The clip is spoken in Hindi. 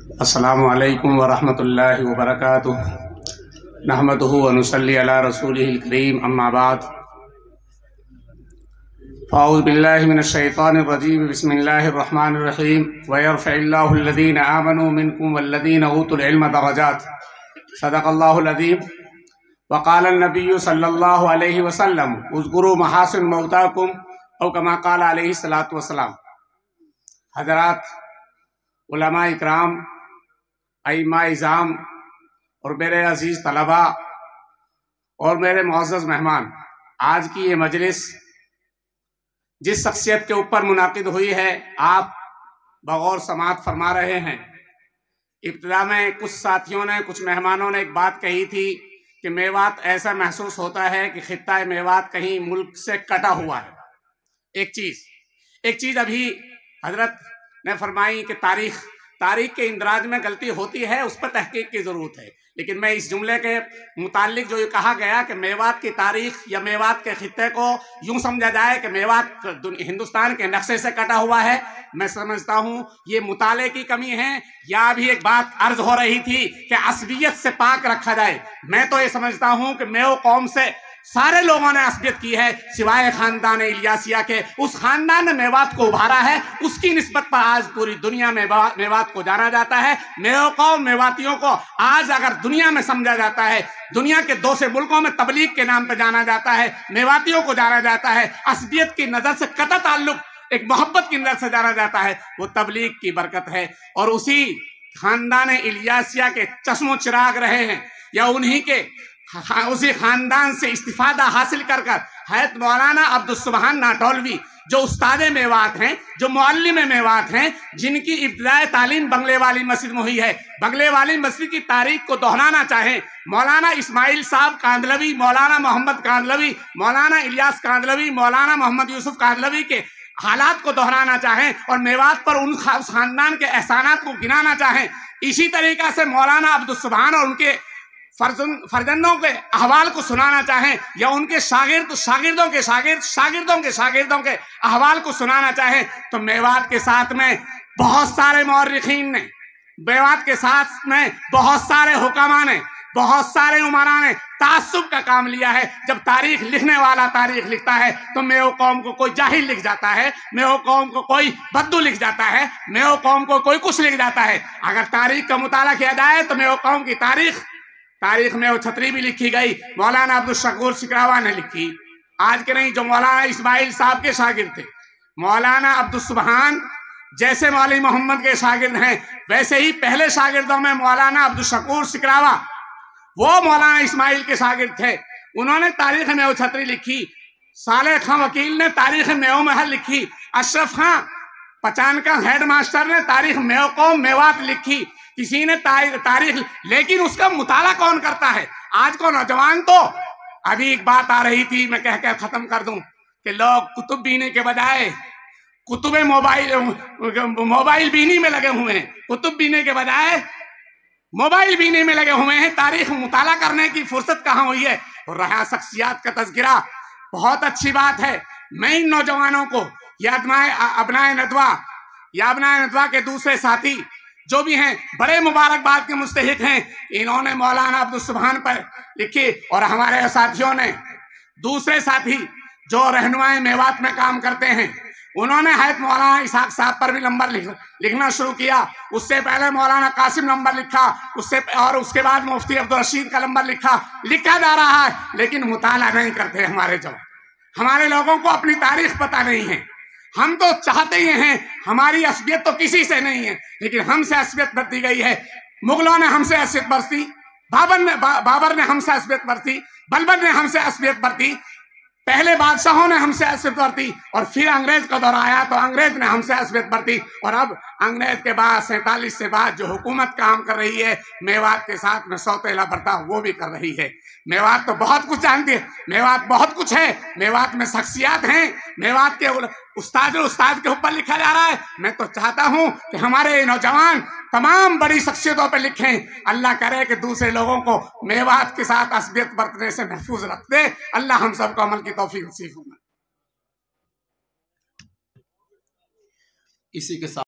अस्सलामु अलैकुम वरहमतुल्लाहि वबरकातुह। नहमदुहु व नुसल्ली अला रसूलिहिल करीम, अम्मा बाद। फ़ाऊज़ु बिल्लाहि मिनश शैतानिर रजीम, बिस्मिल्लाहिर रहमानिर रहीम। व यरफ़इल्लाहु अल्लज़ीना आमनू मिनकुम वल्लज़ीना ऊतुल इल्म दरजात। सदक़ल्लाहुल अज़ीम। व क़ाला नबिय्यु सल्लल्लाहु अलैहि वसल्लम उज़्कुरू महासिन मौताकुम औ कमा क़ाला अलैहि सलातु वस्सलाम। हज़रात, उलमा इकराम, अइम्मा इज़ाम और मेरे अजीज़ तलबा और मेरे मुअज़्ज़ज़ मेहमान, आज की ये मजलिस जिस शख्सियत के ऊपर मुनाकिद हुई है, आप बगौर समाअत फरमा रहे हैं। इब्तिदा में कुछ साथियों ने, कुछ मेहमानों ने एक बात कही थी कि मेवात ऐसा महसूस होता है कि खित्ता मेवात कहीं मुल्क से कटा हुआ है। एक चीज़ अभी हजरत ने फरमाई कि तारीख के इंदराज में गलती होती है, उस पर तहकीक की ज़रूरत है। लेकिन मैं इस जुमले के मुताल्लिक जो ये कहा गया कि मेवात की तारीख या मेवात के खित्ते को यूं समझा जाए कि मेवात हिंदुस्तान के नक्शे से कटा हुआ है, मैं समझता हूँ ये मुताले की कमी है। या भी एक बात अर्ज हो रही थी कि असबियत से पाक रखा जाए। मैं तो ये समझता हूँ कि मेओ कौम से सारे लोगों ने असबियत की है सिवाय खानदान इलियासिया के। उस खानदान ने मेवात को उभारा है, उसकी निस्बत पर आज पूरी दुनिया में मेवात को जाना जाता है। मेओ कौम, मेवातियों को आज अगर दुनिया में समझा जाता है, दुनिया के दूसरे मुल्कों में तबलीग के नाम पर जाना जाता है, मेवातियों को जाना जाता है, असबियत की नजर से कता ताल्लुक एक मोहब्बत की नजर से जाना जाता है, वो तबलीग की बरकत है। और उसी खानदान इलियासिया के चश्मो चिराग रहे हैं या उन्हीं के उसी खानदान से इस्तिफादा हासिल कर हज़रत मौलाना अब्दुल सुबहान नाटौलवी, जो उस्ताद मेवात हैं, जो मुअल्लिम मेवात हैं, जिनकी इब्तिदाई तालीम बंगले वाली मस्जिद में हुई है। बंगले वाली मस्जिद की तारीख को दोहराना चाहें, मौलाना इस्माइल साहब कांदलवी, मौलाना मोहम्मद कांदलवी, मौलाना इलियास कांदलवी, मौलाना मोहम्मद यूसुफ कांदलवी के हालात को दोहराना चाहें और मेवात पर उन खानदान के एहसानात को गिनाना चाहें, इसी तरीका से मौलाना अब्दुल सुबहान और उनके फर्जंदों के अहवाल को सुनाना चाहें या उनके शागिर्दों के अहवाल को सुनाना चाहें, तो मेवात के साथ में बहुत सारे मौर्रिखीन ने, मेवात के साथ में बहुत सारे हुक्मा ने, बहुत सारे उमरा ने तासुब का काम लिया है। जब तारीख लिखने वाला तारीख लिखता है तो मेओ कौम को कोई जाहिल लिख जाता है, मेओ कौम को कोई बद्दू लिख जाता है, मेओ कौम को कोई कुछ लिख जाता है। अगर तारीख का मुताला किया जाए तो मेओ कौम की तारीख में वो छतरी भी लिखी गई, मौलाना अब्दुल शकूर शिकरावा ने लिखी। आज के नहीं, जो मौलाना इस्माइल साहब के शागिर्द थे, मौलाना अब्दुल सुबहान जैसे मौलवी मोहम्मद के शागिर्द हैं, वैसे ही पहले शागिर्दों में मौलाना अब्दुल शकूर शिकरावा, वो मौलाना इस्माइल के शागिर्द थे। उन्होंने तारीख में वो छतरी लिखी। सालेह खां वकील ने तारीख मेओ महल लिखी। अशरफ खां पचान का हेड मास्टर ने तारीख मेओ कौम मेवात लिखी। किसी ने तारीख, लेकिन उसका मुताला कौन करता है? आज को नौजवान तो, अभी एक बात आ रही थी, मैं कहकर खत्म कर दूं कि लोग कुतुब बीनी के बजाय कुतुबे मोबाइल बीनी में लगे हुए हैं, कुतुब बीनी के बजाय मोबाइल बीनी में लगे हुए हैं। तारीख मुताला करने की फुर्सत कहाँ हुई है? और रहा शख्सियात का तज़किरा, बहुत अच्छी बात है। मैं इन नौजवानों को या अबनाए नदवा के दूसरे साथी जो भी हैं, बड़े मुबारकबाद के मुस्तहिक हैं। इन्होंने मौलाना अब्दुल सुबहान पर लिखी और हमारे साथियों ने, दूसरे साथी जो रहनुमाए मेवात में काम करते हैं, उन्होंने हज़रत मौलाना इसहाक साहब पर भी नंबर लिखना शुरू किया। उससे पहले मौलाना कासिम नंबर लिखा, उसके बाद मुफ्ती अब्दुल रशीद का नंबर लिखा जा रहा है, लेकिन मुताला नहीं करते हमारे लोगों को अपनी तारीख पता नहीं है। हम तो चाहते ही हैं, हमारी असबियत तो किसी से नहीं है, लेकिन हमसे असबियत बरती गई है। मुगलों ने हमसे असबियत बरती, बाबर ने हमसे असबियत बरती, बलबन ने हमसे असबियत बरती, पहले बादशाहों ने हमसे असबियत बरती, और फिर अंग्रेज का दौर आया तो अंग्रेज ने हमसे असबियत बरती, और अब अंग्रेज के बाद 47 से बाद जो हुकूमत काम कर रही है, मेवात के साथ में सौतेला बर्ताव वो भी कर रही है। मेवात तो बहुत कुछ जानती है, मेवात बहुत कुछ है, मेवात में शख्सियात हैं, मेवात के उस्ताद के ऊपर लिखा जा रहा है। मैं तो चाहता हूं कि हमारे नौजवान तमाम बड़ी शख्सियतों पर लिखें। अल्लाह करे कि दूसरे लोगों को मेवात के साथ असबियत बरतने से महफूज रख दे। अल्लाह हम सबको अमल की तौफीक नसीब फरमाए। इसी के साथ